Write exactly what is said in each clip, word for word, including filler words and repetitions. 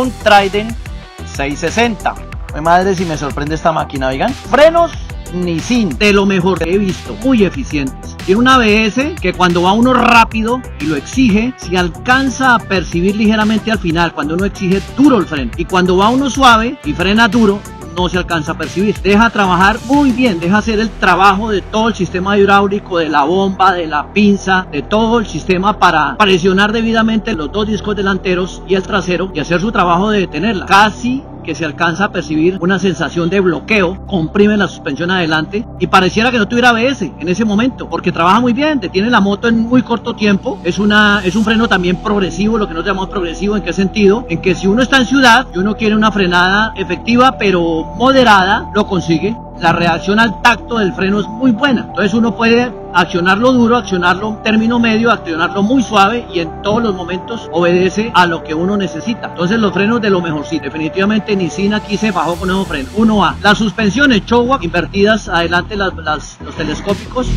un Trident seiscientos sesenta. Mi madre, si me sorprende esta máquina, oigan. Frenos Nissin, de lo mejor que he visto, muy eficientes. Tiene un A B S que cuando va uno rápido y lo exige, si alcanza a percibir ligeramente al final, cuando uno exige duro el freno, y cuando va uno suave y frena duro, no se alcanza a percibir. Deja trabajar muy bien, deja hacer el trabajo de todo el sistema hidráulico, de la bomba, de la pinza, de todo el sistema para presionar debidamente los dos discos delanteros y el trasero y hacer su trabajo de detenerla. Casi que se alcanza a percibir una sensación de bloqueo, comprime la suspensión adelante y pareciera que no tuviera A B S en ese momento, porque trabaja muy bien, detiene la moto en muy corto tiempo. Es, una, es un freno también progresivo, lo que nosotros llamamos progresivo. ¿En qué sentido? En que si uno está en ciudad y uno quiere una frenada efectiva pero moderada, lo consigue. La reacción al tacto del freno es muy buena, entonces uno puede accionarlo duro, accionarlo término medio, accionarlo muy suave y en todos los momentos obedece a lo que uno necesita. Entonces los frenos de lo mejorcito, definitivamente Nissin aquí se bajó con esos frenos. uno A, las suspensiones Showa invertidas, adelante las, las, los telescópicos,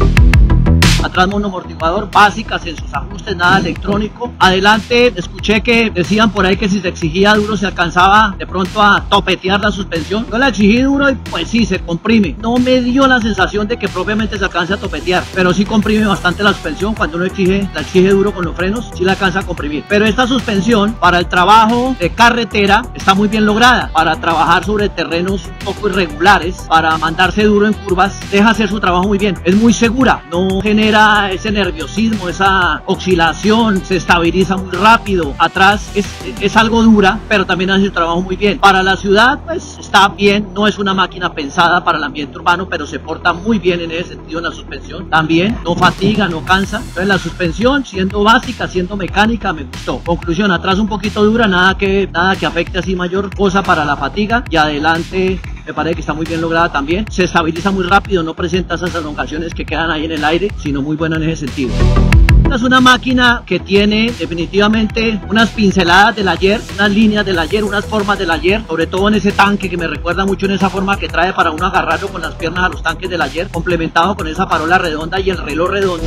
atrás monoamortiguador, básicas en sus ajustes, nada electrónico. Adelante escuché que decían por ahí que si se exigía duro se alcanzaba de pronto a topetear la suspensión. Yo la exigí duro y pues sí, se comprime. No me dio la sensación de que propiamente se alcance a topetear, pero sí comprime bastante la suspensión. Cuando uno exige, la exige duro con los frenos, sí la alcanza a comprimir. Pero esta suspensión para el trabajo de carretera está muy bien lograda. Para trabajar sobre terrenos un poco irregulares, para mandarse duro en curvas, deja hacer su trabajo muy bien. Es muy segura, no genera ese nerviosismo, esa oscilación, se estabiliza muy rápido. Atrás es, es algo dura, pero también hace el trabajo muy bien. Para la ciudad pues está bien, no es una máquina pensada para el ambiente urbano, pero se porta muy bien en ese sentido en la suspensión. También no fatiga, no cansa. Entonces la suspensión, siendo básica, siendo mecánica, me gustó. Conclusión, atrás un poquito dura, nada que, nada que afecte así mayor cosa para la fatiga, y adelante me parece que está muy bien lograda también. Se estabiliza muy rápido, no presenta esas elongaciones que quedan ahí en el aire, sino muy buena en ese sentido. Es una máquina que tiene definitivamente unas pinceladas del ayer, unas líneas del ayer, unas formas del ayer, sobre todo en ese tanque que me recuerda mucho en esa forma que trae para uno agarrarlo con las piernas a los tanques del ayer, complementado con esa parola redonda y el reloj redondo.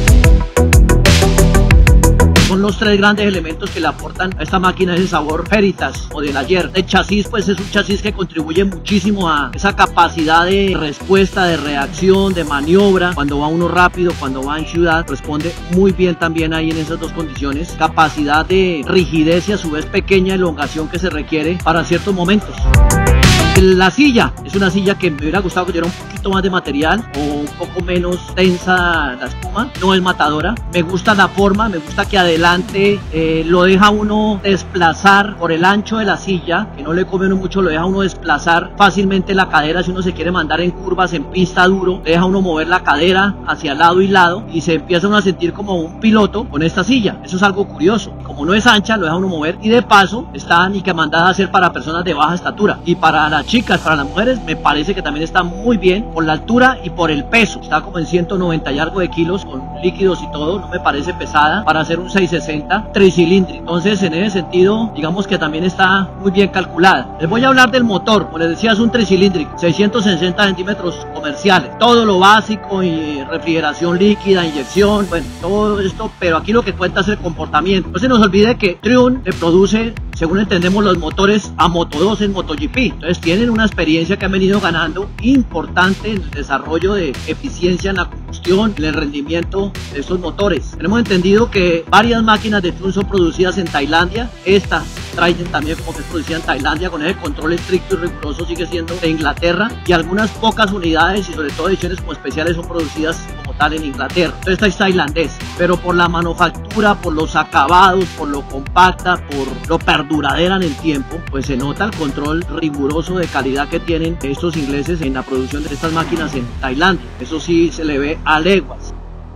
Son los tres grandes elementos que le aportan a esta máquina ese sabor Veritas o del ayer. El chasis pues es un chasis que contribuye muchísimo a esa capacidad de respuesta, de reacción, de maniobra. Cuando va uno rápido, cuando va en ciudad, responde muy bien también ahí en esas dos condiciones. Capacidad de rigidez y a su vez pequeña elongación que se requiere para ciertos momentos. La silla es una silla que me hubiera gustado que tuviera un poquito más de material o un poco menos tensa la espuma. No es matadora, me gusta la forma, me gusta que adelante eh, lo deja uno desplazar por el ancho de la silla, que no le come uno mucho, lo deja uno desplazar fácilmente la cadera. Si uno se quiere mandar en curvas, en pista duro, deja uno mover la cadera hacia lado y lado y se empieza uno a sentir como un piloto con esta silla. Eso es algo curioso, como no es ancha, lo deja uno mover, y de paso está ni que mandada a hacer para personas de baja estatura. Y para las chicas, para las mujeres, me parece que también está muy bien por la altura y por el peso. Está como en ciento noventa y algo de kilos con líquidos y todo, no me parece pesada para hacer un seiscientos sesenta tricilíndrico. Entonces en ese sentido digamos que también está muy bien calculada. Les voy a hablar del motor. Como les decía, es un tricilíndrico, seiscientos sesenta centímetros comerciales, todo lo básico, y refrigeración líquida, inyección, bueno, todo esto, pero aquí lo que cuenta es el comportamiento. No se nos olvide que Triumph le produce, según entendemos, los motores a Moto dos en MotoGP. Entonces tienen una experiencia que han venido ganando importante en el desarrollo de eficiencia en la combustión, en el rendimiento de estos motores. Tenemos entendido que varias máquinas de Triumph son producidas en Tailandia. Esta Trident también como que es producida en Tailandia, con ese control estricto y riguroso sigue siendo de Inglaterra, y algunas pocas unidades y sobre todo ediciones como especiales son producidas como tal en Inglaterra. Entonces esta es tailandés, pero por la manufactura, por los acabados, por lo compacta, por lo perduradera en el tiempo, pues se nota el control riguroso de calidad que tienen estos ingleses en la producción de estas máquinas en Tailandia. Eso sí se le ve a leguas.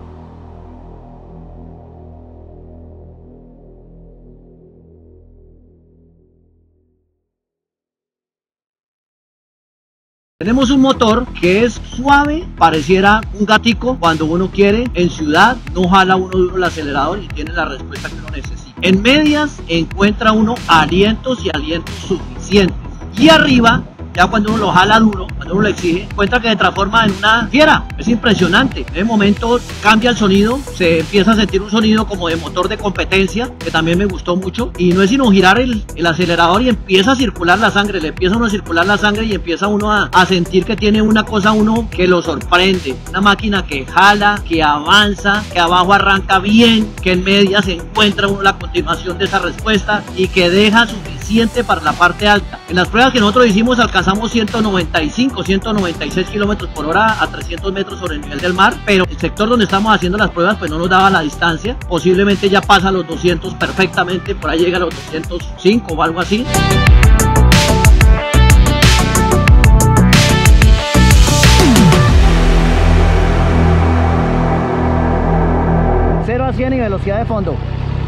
Tenemos un motor que es suave, pareciera un gatico cuando uno quiere. En ciudad no jala uno duro el acelerador y tiene la respuesta que uno necesita. En medias encuentra uno alientos y alientos suficientes. Y arriba, ya cuando uno lo jala duro, cuando uno le exige, encuentra que se transforma en una fiera. Es impresionante. En ese momento cambia el sonido, se empieza a sentir un sonido como de motor de competencia, que también me gustó mucho. Y no es sino girar el, el acelerador y empieza a circular la sangre, le empieza uno a circular la sangre y empieza uno a, a sentir que tiene una cosa uno que lo sorprende. Una máquina que jala, que avanza, que abajo arranca bien, que en media se encuentra uno la continuación de esa respuesta y que deja suficiente para la parte alta. En las pruebas que nosotros hicimos alcanzamos ciento noventa y cinco, ciento noventa y seis kilómetros por hora a trescientos metros sobre el nivel del mar, pero el sector donde estamos haciendo las pruebas pues no nos daba la distancia. Posiblemente ya pasa a los doscientos perfectamente, por ahí llega a los doscientos cinco o algo así. cero a cien y velocidad de fondo.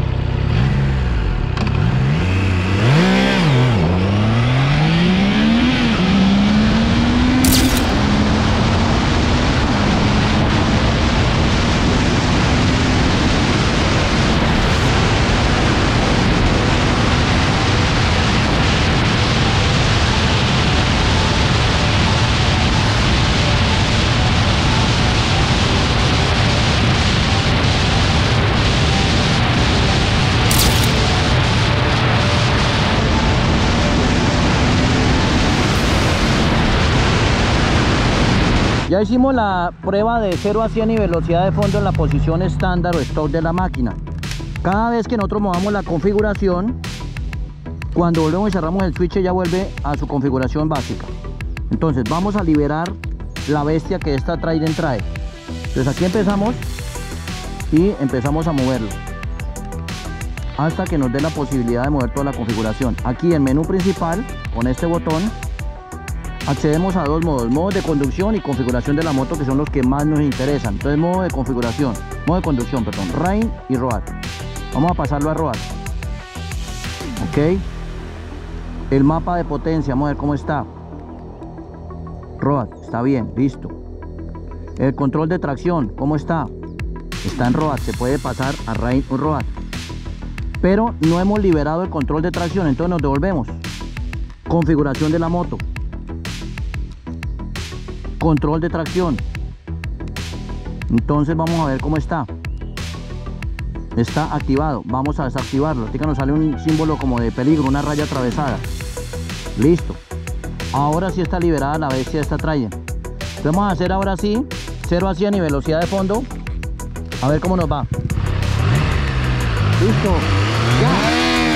Ya hicimos la prueba de cero a cien y velocidad de fondo en la posición estándar o stock de la máquina. Cada vez que nosotros movamos la configuración, cuando volvemos y cerramos el switch, ya vuelve a su configuración básica. Entonces vamos a liberar la bestia que esta Trident trae. Entonces aquí empezamos y empezamos a moverlo hasta que nos dé la posibilidad de mover toda la configuración. Aquí en menú principal, con este botón, accedemos a dos modos: modo de conducción y configuración de la moto, que son los que más nos interesan. Entonces, modo de configuración, modo de conducción, perdón, Rain y Road. Vamos a pasarlo a Road. Ok. El mapa de potencia, vamos a ver cómo está. Road, está bien, listo. El control de tracción, ¿cómo está? Está en Road, se puede pasar a Rain o Road. Pero no hemos liberado el control de tracción, entonces nos devolvemos. Configuración de la moto. Control de tracción. Entonces vamos a ver cómo está. Está activado. Vamos a desactivarlo. Aquí nos sale un símbolo como de peligro, una raya atravesada. Listo. Ahora sí está liberada la bestia de esta Trident. Vamos a hacer ahora sí cero a cien y velocidad de fondo. A ver cómo nos va. Listo. Ya.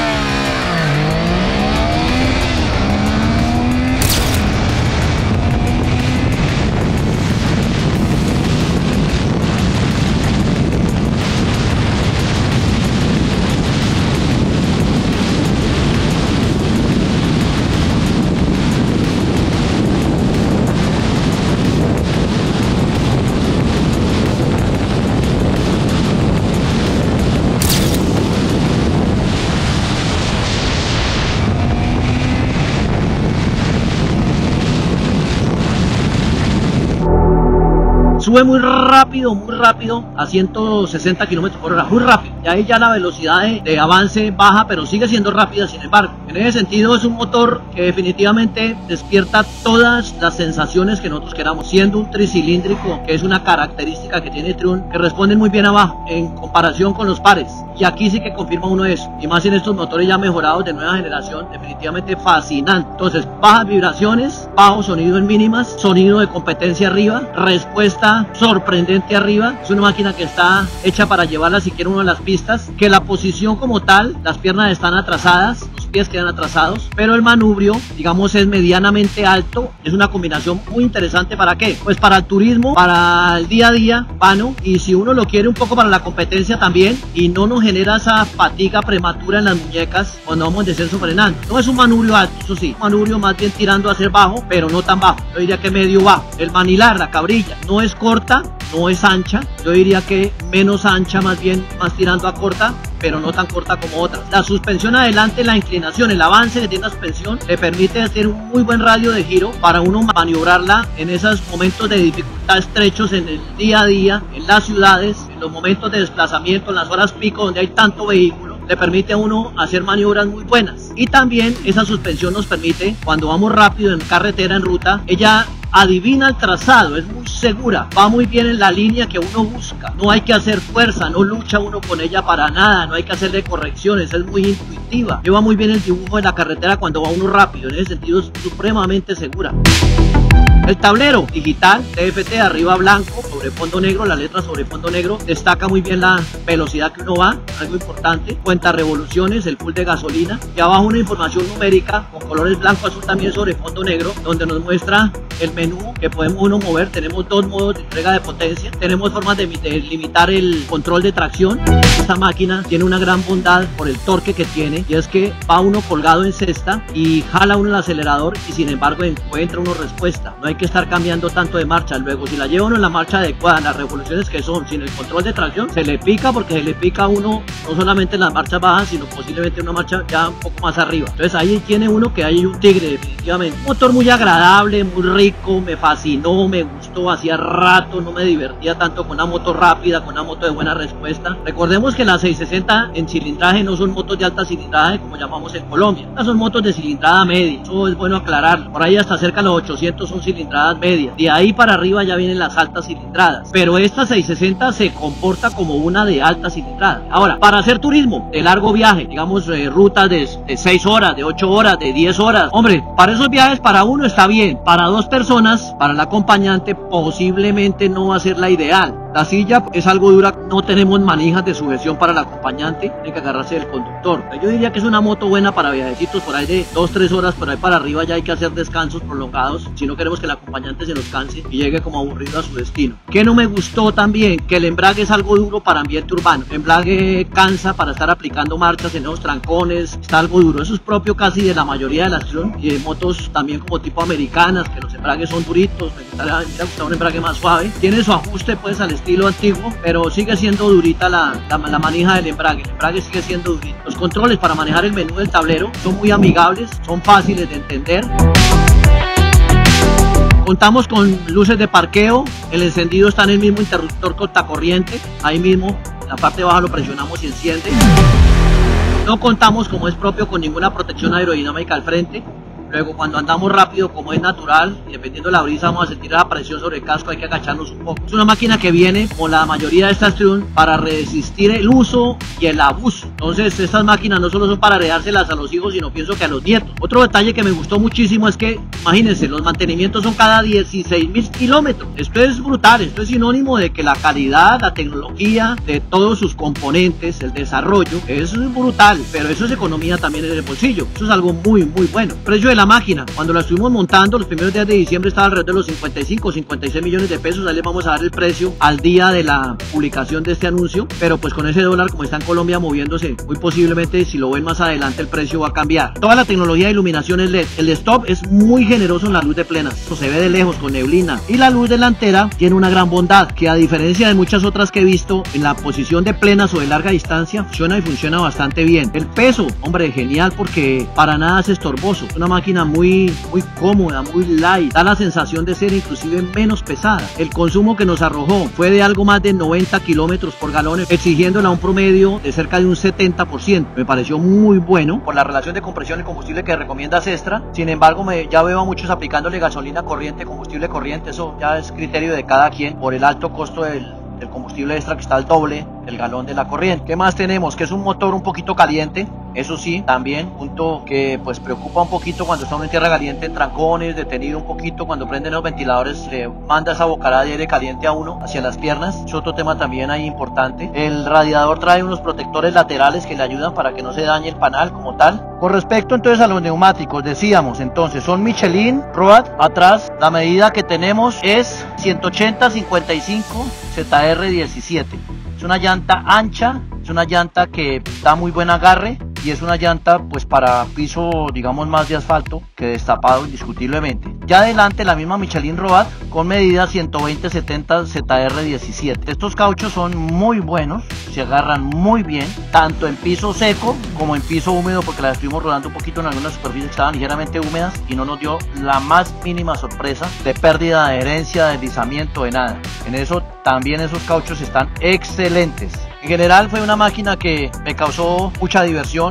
Sube muy rápido, muy rápido, a ciento sesenta kilómetros por hora, muy rápido. Y ahí ya la velocidad de, de avance baja, pero sigue siendo rápida sin embargo. En ese sentido es un motor que definitivamente despierta todas las sensaciones que nosotros queramos, siendo un tricilíndrico, que es una característica que tiene Triumph, que responden muy bien abajo en comparación con los pares. Y aquí sí que confirma uno eso, y más en estos motores ya mejorados de nueva generación, definitivamente fascinante. Entonces, bajas vibraciones, bajo sonido en mínimas, sonido de competencia arriba, respuesta sorprendente arriba. Es una máquina que está hecha para llevarla si quiere uno a las pistas, que la posición como tal, las piernas están atrasadas, los pies quedan atrasados, pero el manubrio, digamos, es medianamente alto. Es una combinación muy interesante. ¿Para qué? Pues para el turismo, para el día a día, vano, y si uno lo quiere un poco para la competencia también, y no nos genera esa fatiga prematura en las muñecas cuando vamos en descenso frenando. No es un manubrio alto, eso sí, un manubrio más bien tirando a ser bajo, pero no tan bajo. Yo diría que medio bajo. El manilar, la cabrilla, no es corta, no es ancha, yo diría que menos ancha, más bien más tirando a corta, pero no tan corta como otras. La suspensión adelante, la inclinación, el avance que tiene la suspensión le permite hacer un muy buen radio de giro para uno maniobrarla en esos momentos de dificultad estrechos en el día a día, en las ciudades, en los momentos de desplazamiento, en las horas pico donde hay tanto vehículo. Le permite a uno hacer maniobras muy buenas. Y también esa suspensión nos permite, cuando vamos rápido en carretera, en ruta, ella adivina el trazado, es muy segura, va muy bien en la línea que uno busca, no hay que hacer fuerza, no lucha uno con ella para nada, no hay que hacerle correcciones, es muy intuitiva, lleva muy bien el dibujo de la carretera cuando va uno rápido, en ese sentido es supremamente segura. El tablero digital T F T arriba blanco sobre fondo negro, la letra sobre fondo negro, destaca muy bien la velocidad que uno va, algo importante, cuenta revoluciones, el full de gasolina, y abajo una información numérica con colores blanco azul también sobre fondo negro, donde nos muestra el menú que podemos uno mover. Tenemos dos modos de entrega de potencia, tenemos formas de, de limitar el control de tracción. Esta máquina tiene una gran bondad por el torque que tiene, y es que va uno colgado en cesta y jala uno el acelerador y sin embargo encuentra uno respuesta, no hay que estar cambiando tanto de marcha. Luego si la lleva uno en la marcha adecuada, en las revoluciones que son, sin el control de tracción, se le pica, porque se le pica a uno no solamente en las marchas bajas, sino posiblemente una marcha ya un poco más arriba. Entonces ahí tiene uno que hay un tigre definitivamente. Un motor muy agradable, muy rico, me fascinó, me gustó, hacía rato no me divertía tanto con una moto rápida, con una moto de buena respuesta. Recordemos que las seiscientos sesenta en cilindraje no son motos de alta cilindraje como llamamos en Colombia, estas son motos de cilindrada media, eso es bueno aclararlo. Por ahí hasta cerca de los ochocientos son cilindradas medias, de ahí para arriba ya vienen las altas cilindradas, pero esta seiscientos sesenta se comporta como una de alta cilindrada. Ahora, para hacer turismo de largo viaje, digamos eh, rutas de, de seis horas, de ocho horas, de diez horas, hombre, para esos viajes para uno está bien, para dos personas, para el acompañante posiblemente no va a ser la ideal. La silla es algo dura, no tenemos manijas de sujeción para el acompañante, tiene que agarrarse del conductor. Yo diría que es una moto buena para viajecitos por ahí de dos tres horas, por ahí para arriba ya hay que hacer descansos prolongados si no queremos que el acompañante se nos canse y llegue como aburrido a su destino. Que no me gustó también, que el embrague es algo duro para ambiente urbano. El embrague cansa para estar aplicando marchas en esos trancones, está algo duro. Eso es propio casi de la mayoría de las y de motos también como tipo americanas, que los embragues son duritos. Me gustaría, me gustaría un embrague más suave, tiene su ajuste pues al estilo antiguo, pero sigue siendo durita la, la, la manija del embrague. El embrague sigue siendo durito. Los controles para manejar el menú del tablero son muy amigables, son fáciles de entender. Contamos con luces de parqueo, el encendido está en el mismo interruptor cortacorriente, ahí mismo, en la parte baja lo presionamos y enciende. No contamos, como es propio, con ninguna protección aerodinámica al frente. Luego, cuando andamos rápido, como es natural, y dependiendo de la brisa vamos a sentir la presión sobre el casco, hay que agacharnos un poco. Es una máquina que viene, como la mayoría de estas Triumph, para resistir el uso y el abuso. Entonces, estas máquinas no solo son para heredárselas a los hijos, sino pienso que a los nietos. Otro detalle que me gustó muchísimo es que, imagínense, los mantenimientos son cada dieciséis mil kilómetros. Esto es brutal, esto es sinónimo de que la calidad, la tecnología de todos sus componentes, el desarrollo, es brutal, pero eso es economía también en el bolsillo. Eso es algo muy, muy bueno. Precio de la máquina, cuando la estuvimos montando los primeros días de diciembre estaba alrededor de los cincuenta y cinco, cincuenta y seis millones de pesos. Ahí les vamos a dar el precio al día de la publicación de este anuncio, pero pues con ese dólar como está en Colombia moviéndose, muy posiblemente si lo ven más adelante el precio va a cambiar. Toda la tecnología de iluminación es L E D, el stop es muy generoso en la luz de plenas, eso se ve de lejos con neblina, y la luz delantera tiene una gran bondad, que a diferencia de muchas otras que he visto, en la posición de plenas o de larga distancia funciona y funciona bastante bien. El peso, hombre, genial, porque para nada es estorboso, es una máquina muy muy cómoda, muy light, da la sensación de ser inclusive menos pesada. El consumo que nos arrojó fue de algo más de noventa kilómetros por galón, exigiéndola un promedio de cerca de un setenta por ciento. Me pareció muy bueno por la relación de compresión y combustible que recomienda Sestra. Sin embargo, me, ya veo a muchos aplicándole gasolina corriente, combustible corriente, eso ya es criterio de cada quien por el alto costo del el combustible extra que está al doble del galón de la corriente. ¿Qué más tenemos? Que es un motor un poquito caliente, eso sí, también, punto que pues preocupa un poquito cuando está uno en tierra caliente, en trancones, detenido un poquito, cuando prenden los ventiladores le manda esa bocanada de aire caliente a uno hacia las piernas, es otro tema también ahí importante. El radiador trae unos protectores laterales que le ayudan para que no se dañe el panal como tal. Con respecto entonces a los neumáticos, decíamos entonces, son Michelin Road, atrás la medida que tenemos es ciento ochenta cincuenta y cinco Z R diecisiete, es una llanta ancha, es una llanta que da muy buen agarre y es una llanta pues para piso digamos más de asfalto que destapado indiscutiblemente. Ya adelante la misma Michelin Road con medida ciento veinte setenta Z R diecisiete. Estos cauchos son muy buenos, se agarran muy bien tanto en piso seco como en piso húmedo, porque la estuvimos rodando un poquito en algunas superficies que estaban ligeramente húmedas y no nos dio la más mínima sorpresa de pérdida de adherencia, de deslizamiento, de nada. En eso también esos cauchos están excelentes. En general fue una máquina que me causó mucha diversión,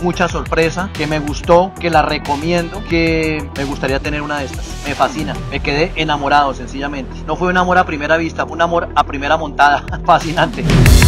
mucha sorpresa, que me gustó, que la recomiendo, que me gustaría tener una de estas. Me fascina, me quedé enamorado sencillamente. No fue un amor a primera vista, fue un amor a primera montada. Fascinante.